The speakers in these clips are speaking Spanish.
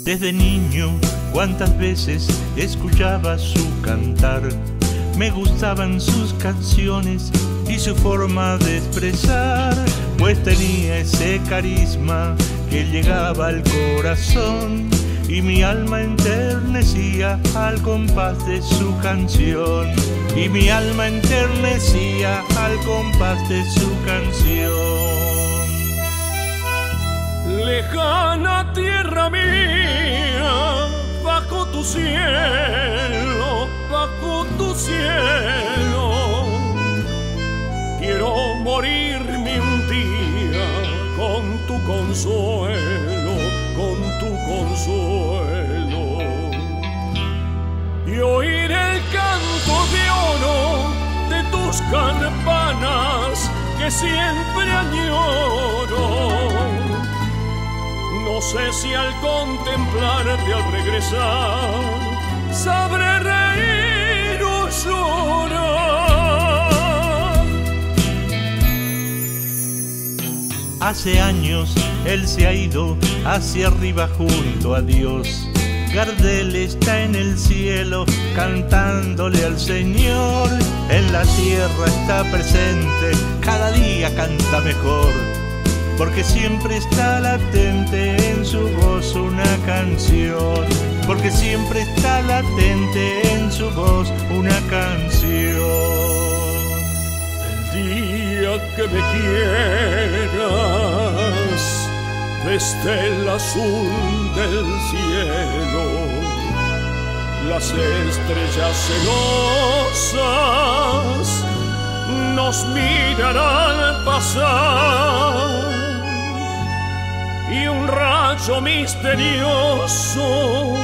Desde niño, cuántas veces escuchaba su cantar. Me gustaban sus canciones y su forma de expresar, pues tenía ese carisma que llegaba al corazón y mi alma enternecía al compás de su canción. Y mi alma enternecía al compás de su canción. Lejana tierra mía, bajo tu cielo, bajo tu cielo, quiero morirme un día con tu consuelo, con tu consuelo, y oír el canto de oro de tus campanas que siempre añoro. No sé si al contemplarte al regresar sabré reír o llorar. Hace años él se ha ido hacia arriba junto a Dios. Gardel está en el cielo cantándole al Señor. En la tierra está presente, cada día canta mejor, porque siempre está latente en su voz una canción. Porque siempre está latente en su voz una canción. El día que me quieras, desde el azul del cielo, las estrellas celosas nos mirarán pasar, y un rayo misterioso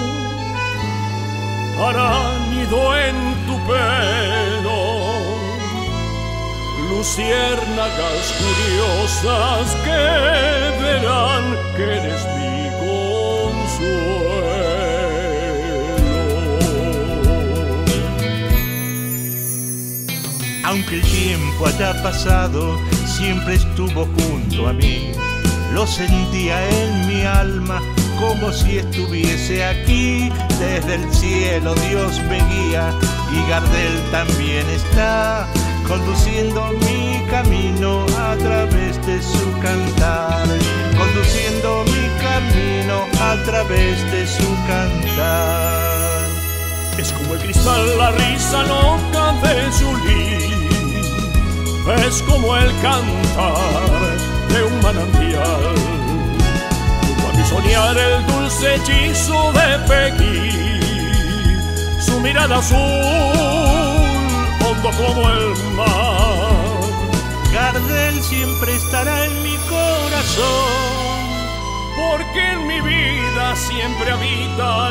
hará nido en tu pelo. Luciérnagas curiosas que verán que eres mi consuelo. Aunque el tiempo haya pasado, siempre estuvo junto a mí. Lo sentía en mi alma como si estuviese aquí. Desde el cielo Dios me guía y Gardel también está conduciendo mi camino a través de su cantar. Conduciendo mi camino a través de su cantar. Es como el cristal la risa loca de Julie, es como el cantar de un manantial, como a mi soñar el dulce hechizo de Peggy, su mirada azul, hondo como el mar. Gardel siempre estará en mi corazón, porque en mi vida siempre habita